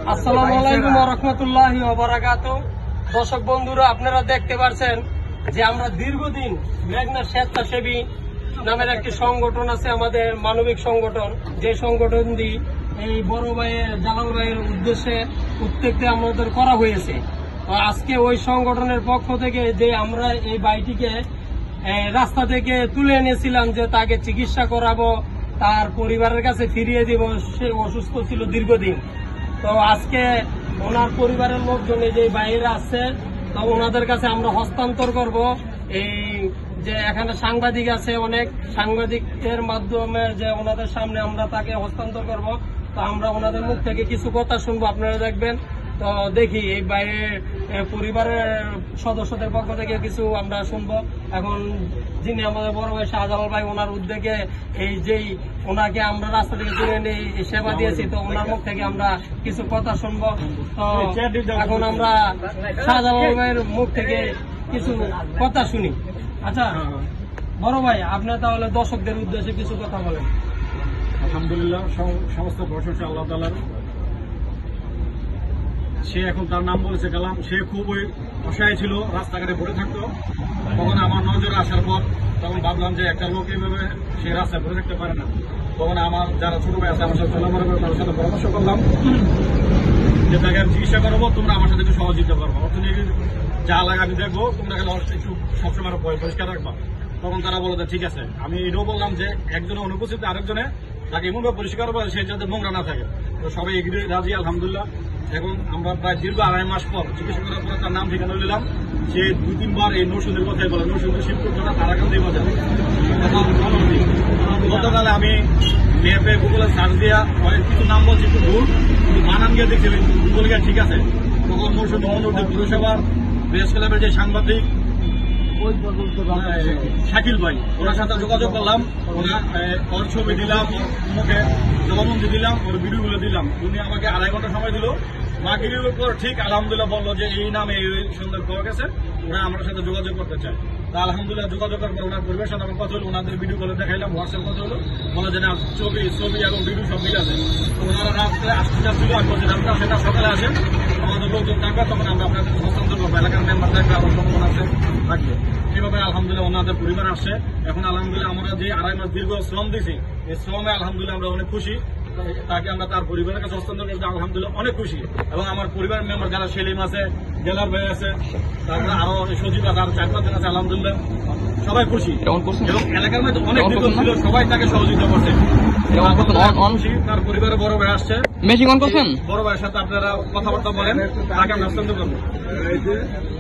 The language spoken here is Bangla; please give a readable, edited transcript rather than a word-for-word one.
আসসালামু আলাইকুম ওয়া রাহমাতুল্লাহি ওয়া বারাকাতুহু। দর্শক বন্ধুরা, আপনারা দেখতে পাচ্ছেন যে আমরা দীর্ঘদিন মেঘনা স্বেচ্ছাসেবী নামের একটি সংগঠন আছে, আমাদের মানবিক সংগঠন, যে সংগঠন দিয়ে এই বড় ভাইয়ের জালাল ভাইয়ের উদ্দেশ্যে উদ্যোগতে আমাদের করা হয়েছে। আজকে ওই সংগঠনের পক্ষ থেকে যে আমরা এই ভাইটিকে রাস্তা থেকে তুলে এনেছিলাম, যে তাকে চিকিৎসা করাবো, তার পরিবারের কাছে ফিরিয়ে দিব। সে অসুস্থ ছিল দীর্ঘদিন। তো আজকে ওনার পরিবারের লোকজন যে বাইরে আসছে, তো ওনাদের কাছে আমরা হস্তান্তর করব। এই যে এখানে সাংবাদিক আছে, অনেক সাংবাদিকের মাধ্যমে যে ওনাদের সামনে আমরা তাকে হস্তান্তর করব। তো আমরা ওনাদের মুখ থেকে কিছু কথা শুনবো, আপনারা দেখবেন। তো দেখি এই বাইরের পরিবারের সদস্যদের পক্ষ থেকে কিছু আমরা শুনবো। এখন যিনি আমাদের বড় ভাই শাহজালাল ভাই, ওনার উদ্যোগে এই যেই ওনাকে আমরা রাস্তা থেকে তুলে এনে সেবা দিয়েছি, তো ওনার মুখ থেকে আমরা কিছু কথা শুনবো। তো এখন আমরা শাহজালাল ভাইয়ের মুখ থেকে কিছু কথা শুনি। আচ্ছা বড় ভাই, আপনার তাহলে দর্শকদের উদ্দেশ্যে কিছু কথা বলেন। আলহামদুলিল্লাহ, সমস্ত প্রশংসা আল্লাহ তাআলার। সে এখন তার নাম বলেছে কালাম। সে খুবই অসহায় ছিল, রাস্তাঘাটে পড়ে থাকতো। তখন আমার নজরে আসার পর তখন ভাবলাম যে একটা লোক এইভাবে সে রাস্তায় পড়ে থাকতে পারে না। তখন আমার যারা ছোট ভাই আছে আমার সাথে চলাফেরা করে, তাদের সাথে পরামর্শ করলাম যে তাকে আমি চিকিৎসা করাবো, তোমরা আমার সাথে একটু সহযোগিতা করবো, অর্থনীতির যা লাগে আমি দেখবো, তোমরা গেলে একটু সবসময় পরিষ্কার রাখবা। তখন তারা বলে ঠিক আছে। আমি এটাও বললাম যে একজনের অনুপস্থিত আরেকজনে তাকে এমনভাবে পরিষ্কার করবো সে যাতে নোংরা না থাকে। তো সবাই এগিয়ে রাজি, আলহামদুলিল্লাহ। এখন আমরা প্রায় দীর্ঘ 2.5 মাস পর চিকিৎসা করার পরে তার নাম ঠিকানা নিলাম। সে 2-3 বার এই নৌসুদের কথাই বলে, নৌসুদের শিবপুর থানা তারাকান্দি বাজার। গতকালে আমি ম্যাপে গুগলে সার্চ দিয়া কিছু নাম বলছি একটু ভুল, কিন্তু বানান গিয়ে দেখছি গুগল গিয়ে ঠিক আছে। তখন নৌসুদ মোহাম্মদ পুরসভার প্রেস ক্লাবের যে সাংবাদিক শাকিল ভাই, ওনার সাথে যোগাযোগ করলাম। ওর ছবি দিলাম, মুখে জবানবন্দি দিলাম, ওর ভিডিওগুলো দিলাম। উনি আমাকে 2.5 ঘন্টা সময় দিল। মাগরিবের পর ঠিক আলহামদুলিল্লাহ বললো যে এই নামে এই সন্দেহ পাওয়া গেছে, ওরা আমার সাথে যোগাযোগ করতে চায়। তা আলহামদুলিল্লাহ যোগাযোগ করার পর ওনার পরিবারের সাথে আমার কথা হলো, ওনাদের ভিডিও কলে দেখাইলাম, হোয়াটসঅ্যাপ কথা হলো, বলে যে না ছবি এবং ভিডিও সব মিলে আছে। তো ওনারা রাত্রে আসতে চাচ্ছিল, আমি বলছি আপনারা সেটা সকালে আসেন, আমাদের লোকজন থাকবে, তখন আমরা আপনাদের হস্তান্তর করবো, এলাকার মেম্বার থাকবে, আমার সম্মান আছে থাকবে। সেভাবে আলহামদুলিল্লাহ ওনাদের পরিবার আসছে। এখন আলহামদুলিল্লাহ আমরা যে 2.5 মাস দীর্ঘ শ্রম দিয়েছি, এই শ্রমে আলহামদুলিল্লাহ আমরা অনেক খুশি। তাকে আমরা তার পরিবারের কাছে হস্তান্তর করতে আলহামদুলিল্লাহ অনেক খুশি। এবং আমার পরিবারের মেম্বার যারা সেলিম আছে, জেলার ভাই আছে, তারপরে আরো সচিব আছে, আরো 4-5 জন আছে, আলহামদুলিল্লাহ সবাই খুশি। এবং এলাকার মধ্যে অনেক বিপদ ছিল, সবাই তাকে সহযোগিতা করছে। তার পরিবারের বড় ভাই আসছে, বড় ভাইয়ের সাথে আপনারা কথাবার্তা বলেন, তাকে আমরা হস্তান্তর করবো।